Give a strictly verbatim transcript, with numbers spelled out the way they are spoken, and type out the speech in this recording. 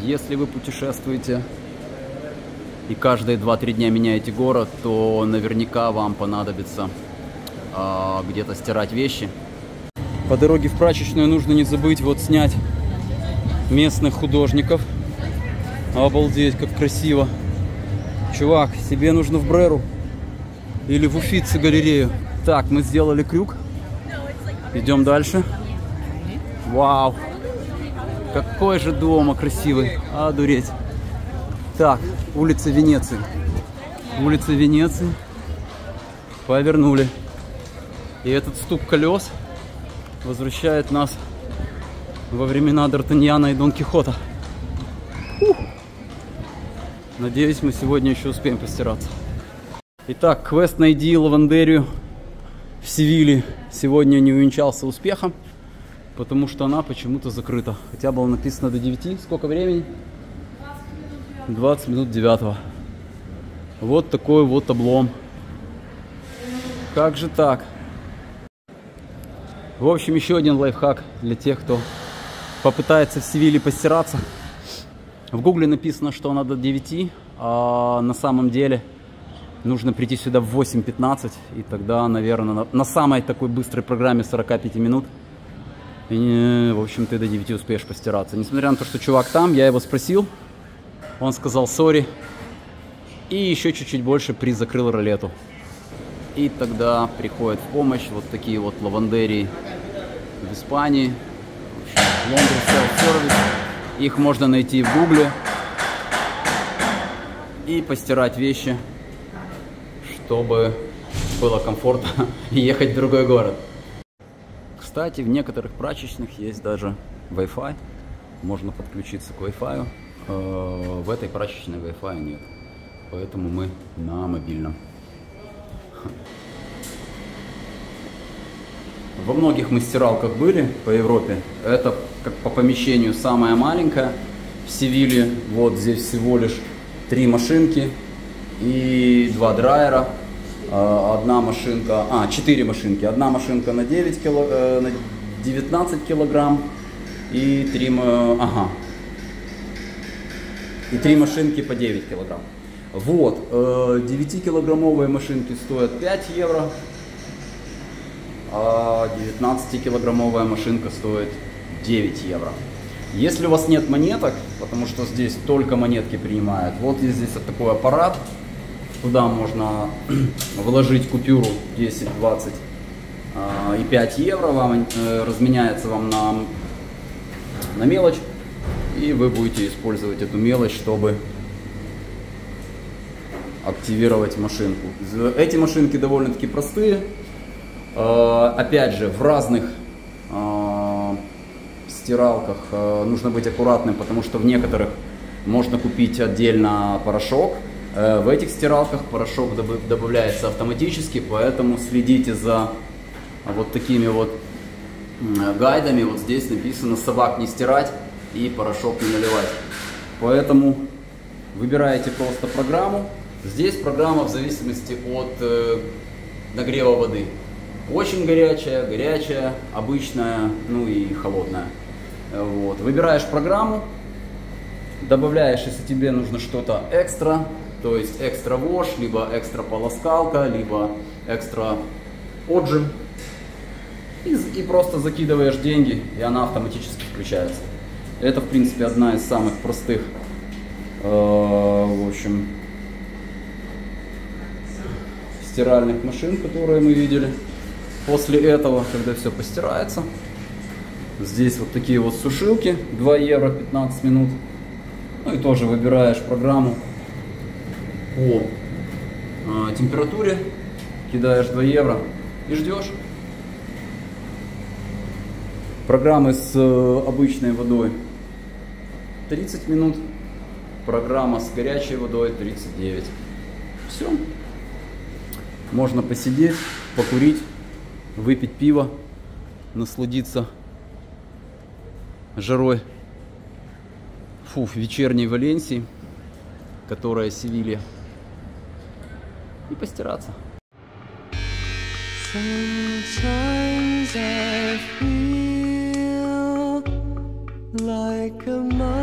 Если вы путешествуете и каждые два-три дня меняете город, то наверняка вам понадобится э, где-то стирать вещи. По дороге в прачечную нужно не забыть вот снять местных художников. Обалдеть, как красиво. Чувак, себе нужно в Бреру или в Уффици галерею. Так, мы сделали крюк. Идем дальше. Вау. Какой же дома красивый. Одуреть. Так, улица Венеции. Улица Венеции. Повернули. И этот стук колес возвращает нас во времена Д'Артаньяна и Дон Кихота. Ух. Надеюсь, мы сегодня еще успеем постираться. Итак, квест «Найди лавандерию» в Севиле сегодня не увенчался успехом, потому что она почему-то закрыта. Хотя было написано до девяти. Сколько времени? двадцать минут девятого. Вот такой вот облом. Как же так? В общем, еще один лайфхак для тех, кто попытается в Севиле постираться. В гугле написано, что надо до девяти, а на самом деле нужно прийти сюда в восемь пятнадцать, и тогда, наверное, на, на самой такой быстрой программе сорок пять минут, и, в общем, ты до девяти успеешь постираться. Несмотря на то, что чувак там, я его спросил, он сказал сори, и еще чуть-чуть больше призакрыл ролету. И тогда приходит в помощь вот такие вот лавандерии в Испании. В общем, Laundry Self-Service. Их можно найти в гугле и постирать вещи, чтобы было комфортно ехать в другой город. Кстати, в некоторых прачечных есть даже Wi-Fi. Можно подключиться к Wi-Fi. В этой прачечной Wi-Fi нет. Поэтому мы на мобильном. Во многих мы стиралках были по Европе. Это как по помещению самая маленькая. В Севиле вот здесь всего лишь три машинки и два драйера. Одна машинка, а, четыре машинки. Одна машинка на девять кило, на девятнадцать килограмм и три, ага, и три машинки по девять килограмм. Вот, девятикилограммовые машинки стоят пять евро, а девятнадцатикилограммовая машинка стоит девять евро. Если у вас нет монеток, потому что здесь только монетки принимают, вот есть здесь вот такой аппарат, куда можно вложить купюру десять, двадцать и пять евро, вам разменяется вам на, на мелочь, и вы будете использовать эту мелочь, чтобы активировать машинку. Эти машинки довольно-таки простые. Опять же, в разных стиралках нужно быть аккуратным, потому что в некоторых можно купить отдельно порошок. В этих стиралках порошок добавляется автоматически, поэтому следите за вот такими вот гайдами. Вот здесь написано: собак не стирать и порошок не наливать. Поэтому выбираете просто программу. Здесь программа в зависимости от э, нагрева воды. Очень горячая, горячая, обычная, ну и холодная. Вот. Выбираешь программу, добавляешь, если тебе нужно что-то экстра, то есть экстра вош, либо экстра полоскалка, либо экстра отжим. И, и просто закидываешь деньги, и она автоматически включается. Это, в принципе, одна из самых простых, э, в общем, стиральных машин, которые мы видели. После этого, когда все постирается, здесь вот такие вот сушилки, два евро пятнадцать минут. Ну и тоже выбираешь программу по э, температуре, кидаешь два евро и ждешь. Программы с э, обычной водой тридцать минут, программа с горячей водой тридцать девять. Все. Можно посидеть, покурить, выпить пиво, насладиться жарой фу, вечерней Валенсии, которая Севилья, и постираться. Sometimes I feel like a